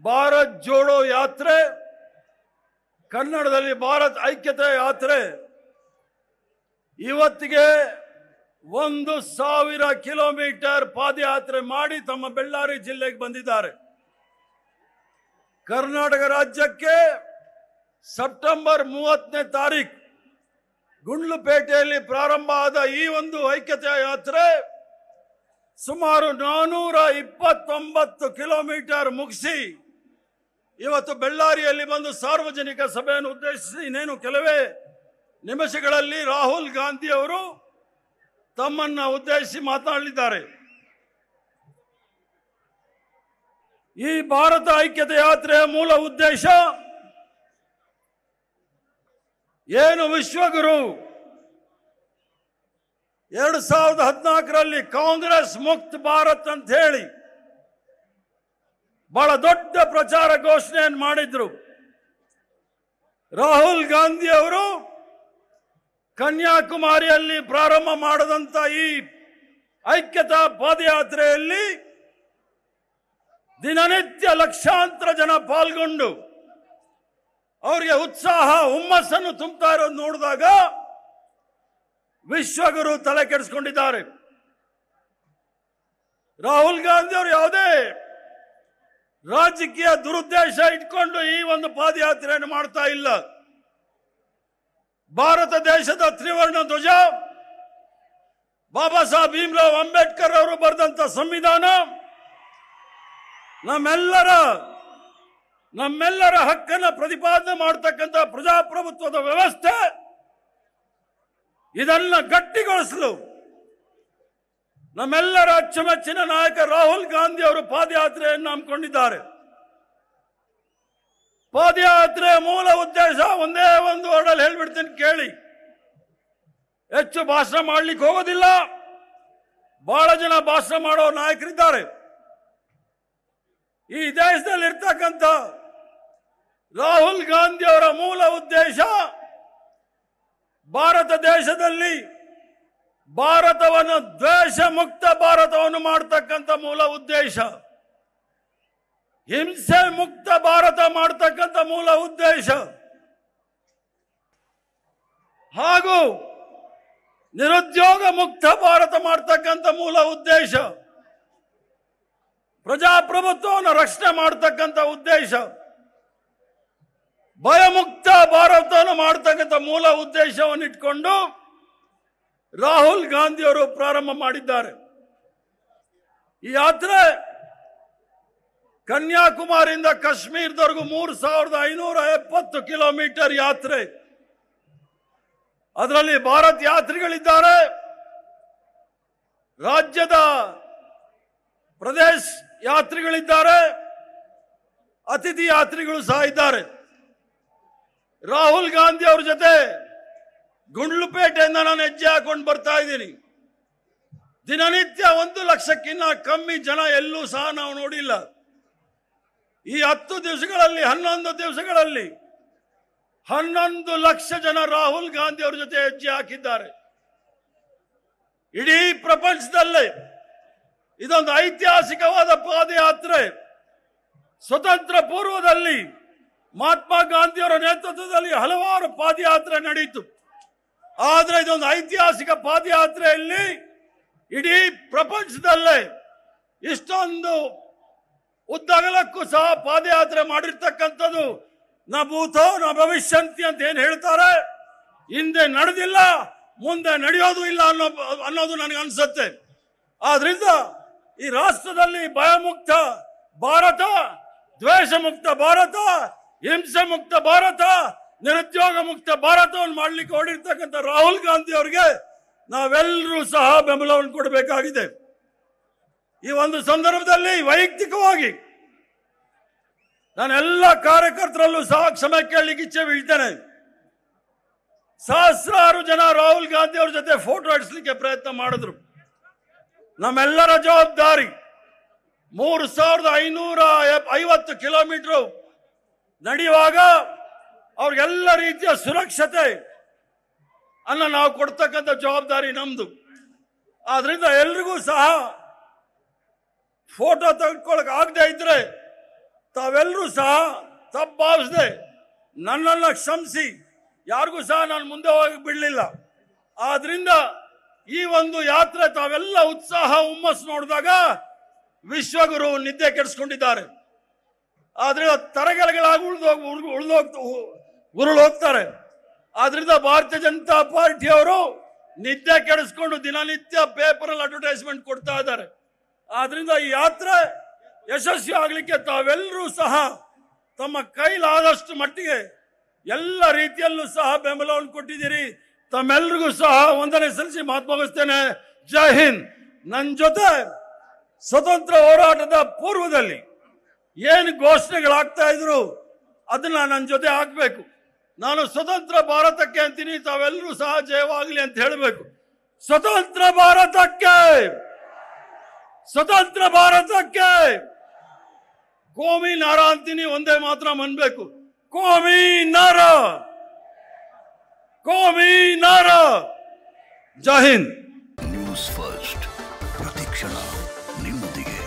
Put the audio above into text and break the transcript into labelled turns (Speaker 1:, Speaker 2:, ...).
Speaker 1: ಭಾರತ್ ಜೋಡೋ ಯಾತ್ರೆ, ಕನ್ನಡದಲ್ಲಿ ಭಾರತ್ ಐಕ್ಯತೆ ಯಾತ್ರೆ ಇವತ್ತಿಗೆ 1000 ಕಿಲೋಮೀಟರ್ ಪಾದಯಾತ್ರೆ ಮಾಡಿ ತಮ್ಮ ಬೆಳ್ಳಾರಿ ಜಿಲ್ಲೆಗೆ ಬಂದಿದ್ದಾರೆ. ಕರ್ನಾಟಕ ರಾಜ್ಯಕ್ಕೆ ಸೆಪ್ಟೆಂಬರ್ 30ನೇ ತಾರೀಕು ಗುಂಡ್ಲುಪೇಟೆಯಲ್ಲಿ ಪ್ರಾರಂಭ ಆದ ಈ ಒಂದು ಐಕ್ಯತೆ ಯಾತ್ರೆ ಸುಮಾರು 429 ಕಿಲೋಮೀಟರ್ ಮುಗಿಸಿ ಇವತ್ತು ಬೆಳ್ಳಾರಿಯಲ್ಲಿ ಬಂದು ಸಾರ್ವಜನಿಕ ಸಭೆಯನ್ನು ಉದ್ದೇಶಿಸಿ ಇನ್ನೇನು ಕೆಲವೇ ನಿಮಿಷಗಳಲ್ಲಿ ರಾಹುಲ್ ಗಾಂಧಿ ಅವರು ತಮ್ಮನ್ನ ಉದ್ದೇಶಿಸಿ ಮಾತನಾಡಲಿದ್ದಾರೆ. ಈ ಭಾರತ ಐಕ್ಯತೆ ಯಾತ್ರೆಯ ಮೂಲ ಉದ್ದೇಶ ಏನು, ವಿಶ್ವಗುರು 2014ರಲ್ಲಿ ಕಾಂಗ್ರೆಸ್ ಮುಕ್ತ ಭಾರತ್ ಅಂತ ಹೇಳಿ ಬಹಳ ದೊಡ್ಡ ಪ್ರಚಾರ ಘೋಷಣೆಯನ್ನು ಮಾಡಿದ್ರು. ರಾಹುಲ್ ಗಾಂಧಿ ಅವರು ಕನ್ಯಾಕುಮಾರಿಯಲ್ಲಿ ಪ್ರಾರಂಭ ಮಾಡದಂತ ಈ ಐಕ್ಯತಾ ಪಾದಯಾತ್ರೆಯಲ್ಲಿ ದಿನನಿತ್ಯ ಲಕ್ಷಾಂತರ ಜನ ಪಾಲ್ಗೊಂಡು ಅವರಿಗೆ ಉತ್ಸಾಹ ಹುಮ್ಮಸ್ಸನ್ನು ತುಂಬುತ್ತಾ ಇರೋದು ನೋಡಿದಾಗ ವಿಶ್ವಗುರು ತಲೆ ಕೆಡಿಸಿಕೊಂಡಿದ್ದಾರೆ. ರಾಹುಲ್ ಗಾಂಧಿ ಅವರು ಯಾವುದೇ ರಾಜಕೀಯ ದುರುದ್ದೇಶ ಇಟ್ಕೊಂಡು ಈ ಒಂದು ಪಾದಯಾತ್ರೆಯನ್ನು ಮಾಡ್ತಾ ಇಲ್ಲ. ಭಾರತ ದೇಶದ ತ್ರಿವರ್ಣ ಧ್ವಜ, ಬಾಬಾ ಸಾಹೇಬ್ ಭೀಮ್ರಾವ್ ಅಂಬೇಡ್ಕರ್ ಅವರು ಬರೆದಂತ ಸಂವಿಧಾನ, ನಮ್ಮೆಲ್ಲರ ಹಕ್ಕನ್ನು ಪ್ರತಿಪಾದನೆ ಮಾಡತಕ್ಕಂಥ ಪ್ರಜಾಪ್ರಭುತ್ವದ ವ್ಯವಸ್ಥೆ, ಇದನ್ನ ಗಟ್ಟಿಗೊಳಿಸಲು ನಮ್ಮೆಲ್ಲರ ಅಚ್ಚುಮೆಚ್ಚಿನ ನಾಯಕ ರಾಹುಲ್ ಗಾಂಧಿ ಅವರು ಪಾದಯಾತ್ರೆಯನ್ನು ಹಮ್ಮಿಕೊಂಡಿದ್ದಾರೆ. ಪಾದಯಾತ್ರೆಯ ಮೂಲ ಉದ್ದೇಶ ಒಂದೇ ಒಂದು ವರ್ಡಲ್ಲಿ ಹೇಳ್ಬಿಡ್ತೀನಿ ಕೇಳಿ. ಹೆಚ್ಚು ಭಾಷಣ ಮಾಡ್ಲಿಕ್ಕೆ ಹೋಗೋದಿಲ್ಲ. ಬಹಳ ಜನ ಭಾಷಣ ಮಾಡೋ ನಾಯಕರಿದ್ದಾರೆ. ಈ ದೇಶದಲ್ಲಿ ಇರ್ತಕ್ಕಂಥ ರಾಹುಲ್ ಗಾಂಧಿ ಅವರ ಮೂಲ ಉದ್ದೇಶ ಭಾರತ ದೇಶದಲ್ಲಿ ಭಾರತವನ್ನು ದ್ವೇಷ ಮುಕ್ತ ಭಾರತವನ್ನು ಮಾಡತಕ್ಕಂಥ ಮೂಲ ಉದ್ದೇಶ, ಹಿಂಸೆ ಮುಕ್ತ ಭಾರತ ಮಾಡತಕ್ಕಂಥ ಮೂಲ ಉದ್ದೇಶ, ಹಾಗೂ ನಿರುದ್ಯೋಗ ಮುಕ್ತ ಭಾರತ ಮಾಡತಕ್ಕಂಥ ಮೂಲ ಉದ್ದೇಶ, ಪ್ರಜಾಪ್ರಭುತ್ವವನ್ನು ರಕ್ಷಣೆ ಮಾಡತಕ್ಕಂಥ ಉದ್ದೇಶ, ಭಯಮುಕ್ತ ಭಾರತವನ್ನು ಮಾಡತಕ್ಕಂಥ ಮೂಲ ಉದ್ದೇಶವನ್ನು ಇಟ್ಕೊಂಡು ರಾಹುಲ್ ಗಾಂಧಿ ಅವರು ಪ್ರಾರಂಭ ಮಾಡಿದ್ದಾರೆ. ಈ ಯಾತ್ರೆ ಕನ್ಯಾಕುಮಾರಿಯಿಂದ ಕಾಶ್ಮೀರದವರೆಗೂ 3570 ಕಿಲೋಮೀಟರ್ ಯಾತ್ರೆ. ಅದರಲ್ಲಿ ಭಾರತ್ ಯಾತ್ರಿಗಳಿದ್ದಾರೆ, ರಾಜ್ಯದ ಪ್ರದೇಶ ಯಾತ್ರಿಗಳಿದ್ದಾರೆ, ಅತಿಥಿ ಯಾತ್ರಿಗಳು ಸಹ ಇದ್ದಾರೆ. ರಾಹುಲ್ ಗಾಂಧಿ ಅವ್ರ ಜೊತೆ ಗುಂಡ್ಲುಪೇಟೆಯಿಂದ ನಾನು ಹೆಜ್ಜೆ ಹಾಕೊಂಡು ಬರ್ತಾ ಇದ್ದೀನಿ. ದಿನನಿತ್ಯ 1 ಲಕ್ಷಕ್ಕಿಂತ ಕಮ್ಮಿ ಜನ ಎಲ್ಲೂ ಸಹ ನಾವು ನೋಡಿಲ್ಲ. ಈ 10 ದಿವಸಗಳಲ್ಲಿ 11 ದಿವಸಗಳಲ್ಲಿ 11 ಲಕ್ಷ ಜನ ರಾಹುಲ್ ಗಾಂಧಿ ಅವ್ರ ಜೊತೆ ಹೆಜ್ಜೆ ಹಾಕಿದ್ದಾರೆ. ಇಡೀ ಪ್ರಪಂಚದಲ್ಲೇ ಇದೊಂದು ಐತಿಹಾಸಿಕವಾದ ಪಾದಯಾತ್ರೆ. ಸ್ವತಂತ್ರ ಪೂರ್ವದಲ್ಲಿ ಮಹಾತ್ಮ ಗಾಂಧಿಯವರ ನೇತೃತ್ವದಲ್ಲಿ ಹಲವಾರು ಪಾದಯಾತ್ರೆ ನಡೆಯಿತು. ಆದರೆ ಇದೊಂದು ಐತಿಹಾಸಿಕ ಪಾದಯಾತ್ರೆಯಲ್ಲಿ ಇಡೀ ಪ್ರಪಂಚದಲ್ಲೇ ಇಷ್ಟೊಂದು ಉದ್ದಗಲಕ್ಕೂ ಸಹ ಪಾದಯಾತ್ರೆ ಮಾಡಿರ್ತಕ್ಕಂಥದ್ದು ನ ಭೂತೋ ನ ಭವಿಷ್ಯಂತಿ ಅಂತ ಏನ್ ಹೇಳ್ತಾರೆ, ಹಿಂದೆ ನಡೆದಿಲ್ಲ, ಮುಂದೆ ನಡೆಯೋದು ಇಲ್ಲ ಅನ್ನೋದು ನನಗೆ ಅನ್ಸುತ್ತೆ. ಆದ್ರಿಂದ ಈ ರಾಷ್ಟ್ರದಲ್ಲಿ ಭಯಮುಕ್ತ ಭಾರತ, ದ್ವೇಷ ಮುಕ್ತ ಭಾರತ, ಹಿಂಸೆ ಮುಕ್ತ ಭಾರತ, ನಿರುದ್ಯೋಗ ಮುಕ್ತ ಭಾರತವನ್ನು ಮಾಡಲಿಕ್ಕೆ ಹೊರಡಿರ್ತಕ್ಕಂಥ ರಾಹುಲ್ ಗಾಂಧಿ ಅವರಿಗೆ ನಾವೆಲ್ಲರೂ ಸಹ ಬೆಂಬಲವನ್ನು ಕೊಡಬೇಕಾಗಿದೆ. ಈ ಒಂದು ಸಂದರ್ಭದಲ್ಲಿ ವೈಯಕ್ತಿಕವಾಗಿ ನಾನು ಎಲ್ಲ ಕಾರ್ಯಕರ್ತರಲ್ಲೂ ಸಹ ಕ್ಷಮೆ ಕೇಳಲಿಕ್ಕೆ ಇಚ್ಛೆ ಬೀಳ್ತೇನೆ. ಸಹಸ್ರಾರು ಜನ ರಾಹುಲ್ ಗಾಂಧಿ ಅವ್ರ ಜೊತೆ ಫೋಟೋ ಹಿಡಿಸಲಿಕ್ಕೆ ಪ್ರಯತ್ನ ಮಾಡಿದ್ರು. ನಮ್ಮೆಲ್ಲರ ಜವಾಬ್ದಾರಿ 3550 ಕಿಲೋಮೀಟರ್ ನಡೆಯುವಾಗ ಅವ್ರಿಗೆಲ್ಲ ರೀತಿಯ ಸುರಕ್ಷತೆ ಅನ್ನ ನಾವು ಕೊಡ್ತಕ್ಕಂಥ ಜವಾಬ್ದಾರಿ ನಮ್ದು. ಆದ್ರಿಂದ ಎಲ್ರಿಗೂ ಸಹ ಫೋಟೋ ತೆಗೆದುಕೊಳ್ಳಕ್ ಆಗದೆ ಇದ್ರೆ ತಾವೆಲ್ಲರೂ ಸಹ ತಪ್ಪು ಭಾವಿಸದೆ ನನ್ನನ್ನು ಕ್ಷಮಿಸಿ, ಯಾರಿಗೂ ಸಹ ನಾನು ಮುಂದೆ ಹೋಗಿ ಬಿಡಲಿಲ್ಲ. ಆದ್ರಿಂದ ಈ ಒಂದು ಯಾತ್ರೆ ತಾವೆಲ್ಲ ಉತ್ಸಾಹ ಹುಮ್ಮಸ್ಸು ನೋಡಿದಾಗ ವಿಶ್ವಗುರು ನಿದ್ದೆ ಕೆಡಿಸ್ಕೊಂಡಿದ್ದಾರೆ. ಆದ್ರೆ ತರಗೆಲೆಗಳಾಗಿ ಉರುಳೋಗ್ತಾರೆ. ಆದ್ರಿಂದ ಭಾರತೀಯ ಜನತಾ ಪಾರ್ಟಿಯವರು ನಿದ್ದೆ ಕೆಡಿಸ್ಕೊಂಡು ದಿನನಿತ್ಯ ಪೇಪರಲ್ಲಿ ಅಡ್ವರ್ಟೈಸ್ಮೆಂಟ್ ಕೊಡ್ತಾ ಇದ್ದಾರೆ. ಆದ್ರಿಂದ ಈ ಯಾತ್ರೆ ಯಶಸ್ವಿ ಆಗಲಿಕ್ಕೆ ತಾವೆಲ್ಲರೂ ಸಹ ತಮ್ಮ ಕೈಲಾದಷ್ಟು ಮಟ್ಟಿಗೆ ಎಲ್ಲ ರೀತಿಯಲ್ಲೂ ಸಹ ಬೆಂಬಲವನ್ನು ಕೊಟ್ಟಿದ್ದೀರಿ. ತಮ್ಮೆಲ್ಲರಿಗೂ ಸಹ ವಂದನೆ ಸಲ್ಲಿಸಿ ಮಾತು ಮುಗಿಸ್ತೇನೆ. ಜೈ ಹಿಂದ್. ನನ್ನ ಜೊತೆ ಸ್ವತಂತ್ರ ಹೋರಾಟದ ಪೂರ್ವದಲ್ಲಿ ಏನು ಘೋಷಣೆಗಳಾಗ್ತಾ ಇದ್ರು ಅದನ್ನ ನನ್ನ ಜೊತೆ ಹಾಕಬೇಕು. ನಾನು ಸ್ವತಂತ್ರ ಭಾರತಕ್ಕೆ ಅಂತೀನಿ, ತಾವೆಲ್ಲರೂ ಸಹ ಜಯವಾಗಲಿ ಅಂತ ಹೇಳಬೇಕು. ಸ್ವತಂತ್ರ ಭಾರತಕ್ಕೆ, ಸ್ವತಂತ್ರ ಭಾರತಕ್ಕೆ. ಕೋಮಿ ನಾರ ಅಂತೀನಿ, ಒಂದೇ ಮಾತ್ರ ಅನ್ಬೇಕು. ಕೋಮಿ ನಾರ, ಕೋಮಿ ನಾರ. ಜೈ ಹಿಂದ್.
Speaker 2: ನ್ಯೂಸ್ ಫಸ್ಟ್, ಪ್ರತಿಕ್ಷಣ ನಿಮ್ಮೊಂದಿಗೆ.